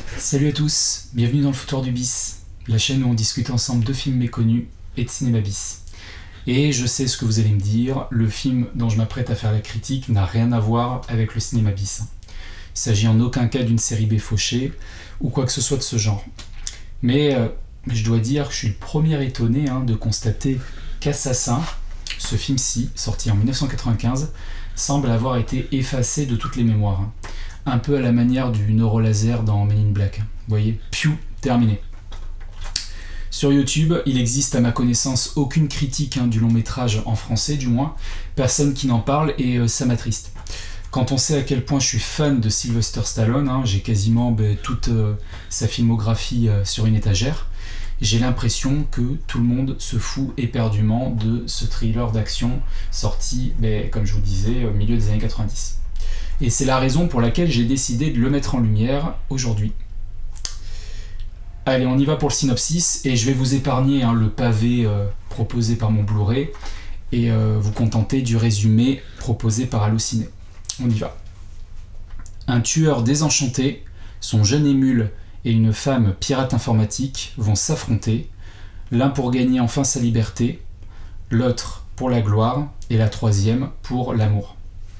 Salut à tous, bienvenue dans le Foutoir du Bis, la chaîne où on discute ensemble de films méconnus et de cinéma bis. Et je sais ce que vous allez me dire, le film dont je m'apprête à faire la critique n'a rien à voir avec le cinéma bis. Il s'agit en aucun cas d'une série B fauchée ou quoi que ce soit de ce genre. Mais je dois dire que je suis le premier étonné de constater qu'Assassin, ce film-ci, sorti en 1995, semble avoir été effacé de toutes les mémoires. Un peu à la manière du neurolaser dans Men in Black. Vous voyez, piou, terminé. Sur YouTube, il existe à ma connaissance aucune critique du long métrage en français du moins, personne qui n'en parle et ça m'attriste. Quand on sait à quel point je suis fan de Sylvester Stallone, j'ai quasiment toute sa filmographie sur une étagère, j'ai l'impression que tout le monde se fout éperdument de ce thriller d'action sorti, comme je vous disais, au milieu des années 90. Et c'est la raison pour laquelle j'ai décidé de le mettre en lumière aujourd'hui. Allez, on y va pour le synopsis, et je vais vous épargner le pavé proposé par mon Blu-ray, et vous contenter du résumé proposé par Allociné. On y va. Un tueur désenchanté, son jeune émule et une femme pirate informatique vont s'affronter, l'un pour gagner enfin sa liberté, l'autre pour la gloire, et la troisième pour l'amour.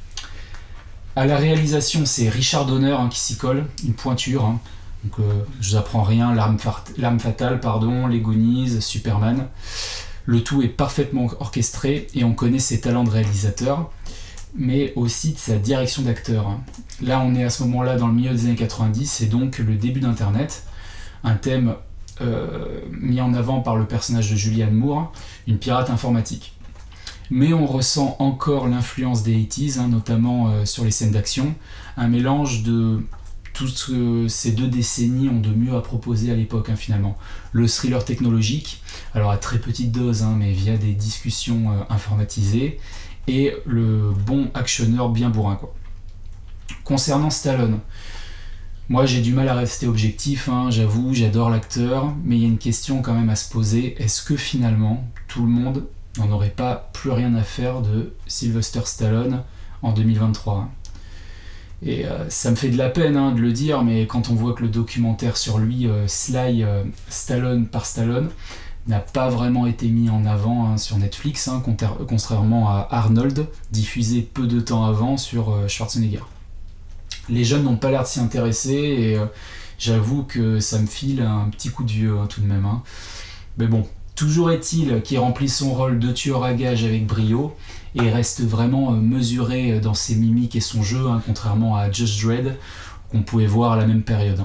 À la réalisation, c'est Richard Donner qui s'y colle, une pointure. Donc, je vous apprends rien, L'Arme Fatale, les Goonies, Superman. Le tout est parfaitement orchestré et on connaît ses talents de réalisateur, mais aussi de sa direction d'acteur. Là, on est à ce moment-là dans le milieu des années 90, et donc le début d'Internet, un thème mis en avant par le personnage de Julianne Moore, une pirate informatique. Mais on ressent encore l'influence des 80s, notamment sur les scènes d'action, un mélange de tout ce que ces deux décennies ont de mieux à proposer à l'époque finalement. Le thriller technologique, alors à très petite dose, mais via des discussions informatisées, et le bon actionneur bien bourrin, quoi. Concernant Stallone, moi j'ai du mal à rester objectif, j'avoue, j'adore l'acteur, mais il y a une question quand même à se poser, est-ce que finalement tout le monde n'en aurait pas plus rien à faire de Sylvester Stallone en 2023? Et ça me fait de la peine de le dire, mais quand on voit que le documentaire sur lui, Sly Stallone par Stallone, n'a pas vraiment été mis en avant sur Netflix, contrairement à Arnold, diffusé peu de temps avant sur Schwarzenegger. Les jeunes n'ont pas l'air de s'y intéresser, et j'avoue que ça me file un petit coup de vieux tout de même. Mais bon, toujours est-il qu'il remplit son rôle de tueur à gages avec brio, et reste vraiment mesuré dans ses mimiques et son jeu, contrairement à Judge Dredd, qu'on pouvait voir à la même période.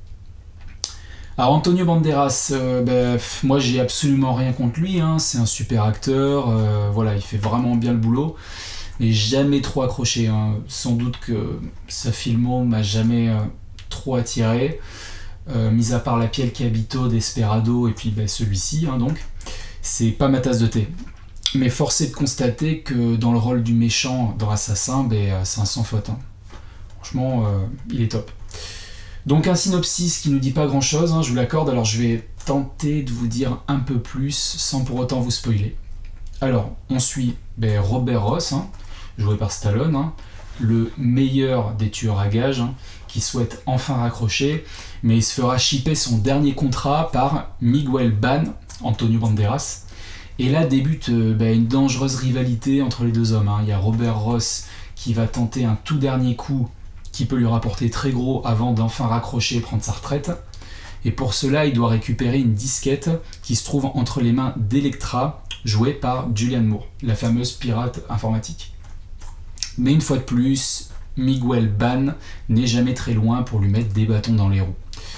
Alors Antonio Banderas, moi j'ai absolument rien contre lui, c'est un super acteur, voilà, il fait vraiment bien le boulot, mais jamais trop accroché. Sans doute que sa filmo m'a jamais trop attiré, mis à part La Piel qui habito, Desperado, et puis celui-ci, donc c'est pas ma tasse de thé. Mais force est de constater que dans le rôle du méchant dans Assassin, c'est un sans faute. Franchement, il est top. Donc un synopsis qui nous dit pas grand chose, je vous l'accorde, alors je vais tenter de vous dire un peu plus sans pour autant vous spoiler. Alors, on suit Robert Ross, joué par Stallone, le meilleur des tueurs à gages, qui souhaite enfin raccrocher, mais il se fera shipper son dernier contrat par Miguel Ban, Antonio Banderas. Et là débute une dangereuse rivalité entre les deux hommes. Il y a Robert Ross qui va tenter un tout dernier coup qui peut lui rapporter très gros avant d'enfin raccrocher et prendre sa retraite. Et pour cela, il doit récupérer une disquette qui se trouve entre les mains d'Electra, jouée par Julianne Moore, la fameuse pirate informatique. Mais une fois de plus, Miguel Ban n'est jamais très loin pour lui mettre des bâtons dans les roues.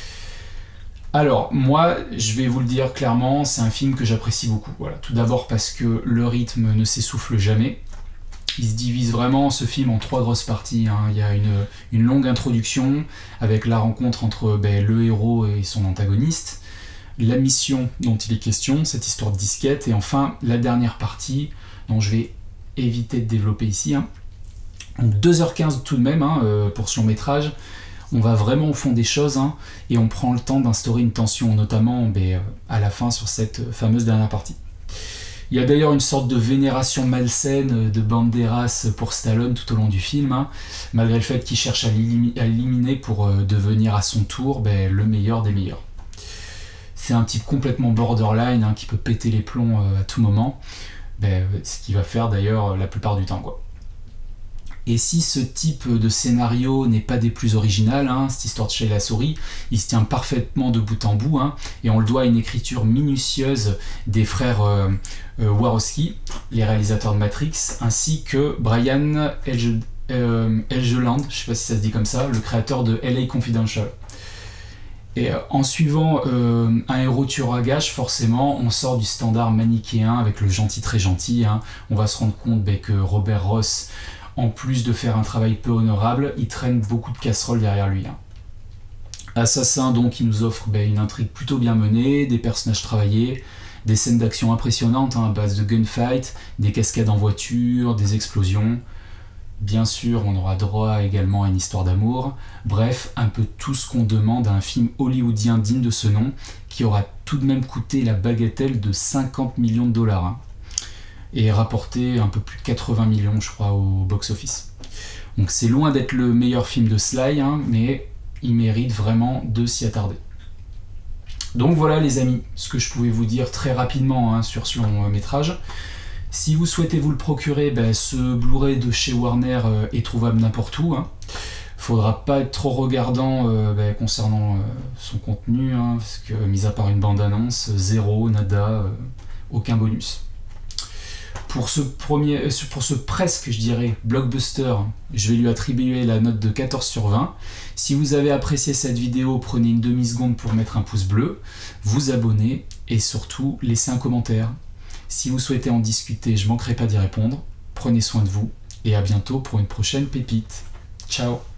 Alors, moi, je vais vous le dire clairement, c'est un film que j'apprécie beaucoup. Voilà. Tout d'abord parce que le rythme ne s'essouffle jamais. Il se divise vraiment, ce film, en 3 grosses parties. Il y a une longue introduction avec la rencontre entre le héros et son antagoniste, la mission dont il est question, cette histoire de disquette, et enfin la dernière partie dont je vais éviter de développer ici. Donc 2h15 tout de même pour ce long métrage. On va vraiment au fond des choses et on prend le temps d'instaurer une tension, notamment à la fin sur cette fameuse dernière partie. Il y a d'ailleurs une sorte de vénération malsaine de Banderas pour Stallone tout au long du film, hein, malgré le fait qu'il cherche à l'éliminer pour devenir à son tour le meilleur des meilleurs. C'est un type complètement borderline, hein, qui peut péter les plombs à tout moment, ce qu'il va faire d'ailleurs la plupart du temps, quoi. Et si ce type de scénario n'est pas des plus originales, hein, cette histoire de chez la souris, il se tient parfaitement de bout en bout, hein, et on le doit à une écriture minutieuse des frères Warowski, les réalisateurs de Matrix, ainsi que Brian Helgeland, je sais pas si ça se dit comme ça, le créateur de LA Confidential. Et en suivant un héros tueur à gages, forcément, on sort du standard manichéen avec le gentil très gentil, hein. On va se rendre compte que Robert Ross, en plus de faire un travail peu honorable, il traîne beaucoup de casseroles derrière lui, hein. Assassin, donc, il nous offre une intrigue plutôt bien menée, des personnages travaillés, des scènes d'action impressionnantes, hein, à base de gunfight, des cascades en voiture, des explosions. Bien sûr, on aura droit également à une histoire d'amour. Bref, un peu tout ce qu'on demande à un film hollywoodien digne de ce nom, qui aura tout de même coûté la bagatelle de 50 millions de dollars, hein, et rapporté un peu plus de 80 millions, je crois, au box-office. Donc c'est loin d'être le meilleur film de Sly, hein, mais il mérite vraiment de s'y attarder. Donc voilà les amis, ce que je pouvais vous dire très rapidement, hein, sur ce long métrage. Si vous souhaitez vous le procurer, ce Blu-ray de chez Warner est trouvable n'importe où, hein. Faudra pas être trop regardant concernant son contenu, hein, parce que mis à part une bande-annonce, zéro, nada, aucun bonus. Pour ce presque, je dirais, blockbuster, je vais lui attribuer la note de 14 sur 20. Si vous avez apprécié cette vidéo, prenez une demi-seconde pour mettre un pouce bleu, vous abonner et surtout laissez un commentaire. Si vous souhaitez en discuter, je ne manquerai pas d'y répondre. Prenez soin de vous et à bientôt pour une prochaine pépite. Ciao!